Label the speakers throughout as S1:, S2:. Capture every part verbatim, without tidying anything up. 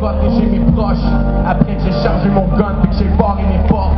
S1: protéger mes proches. Après que j'ai chargé mon gun puis que j'ai barré mes portes.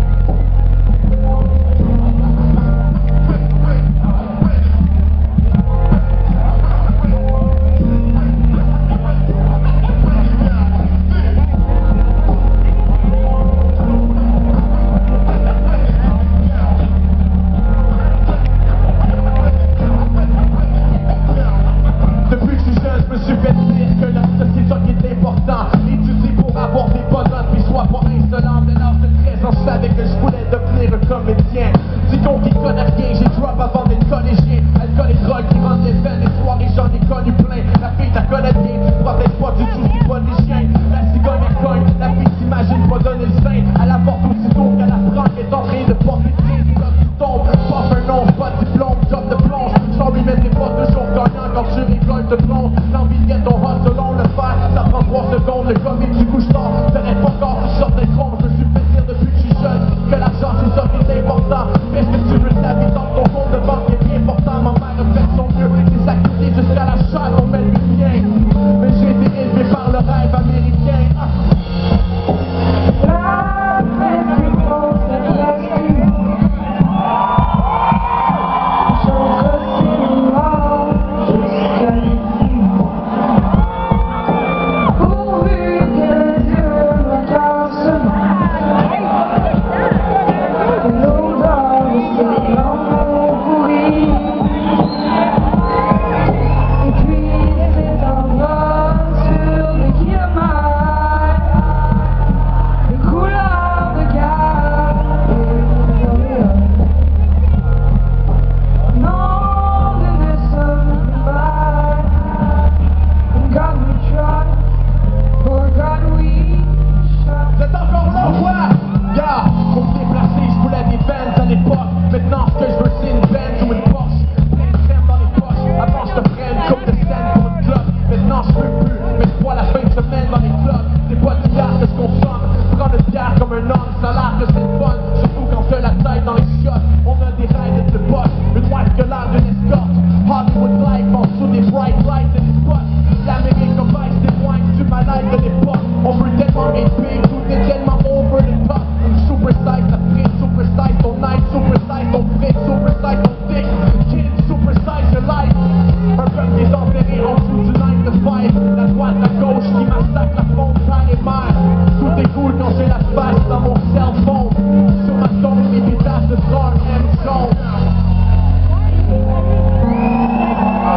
S1: Comédien, dis donc il connaît rien, j'ai drop avant d'être collégien. Alcool et drogue qui rendent les veines, les soirées j'en ai connu plein. La fille t'as connaît bien, tu protèges pas du tout, c'est pas des chiens. La cigogne elle cogne, la fille s'imagine pas donner le sein. Elle apporte aussitôt qu'elle apprend qu'elle est en train de porter le pied. Là tu tombes, porte un nom, pas de diplôme, job de plonge. Sans lui mettre des pas toujours gagnant quand tu récoltes te plonge. L'envie de get ton hot selon le faire, ça prend trois secondes. Le comique du couche tard, t'aurais pas encore tu sortes des troncs. Je suis fait dire depuis que je suis jeune que l'argent c'est ça qui est important. Est-ce que tu veux ta vie dans ton compte de banque est bien important. Ma mère a fait son mieux, c'est sacrifié jusqu'à la chair qu'on met le bien. Mais j'ai été élevé par le rêve américain. Ah.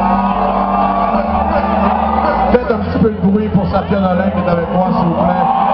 S1: Faites un petit peu de bruit pour Safia Nolin qui est avec moi, s'il vous plaît.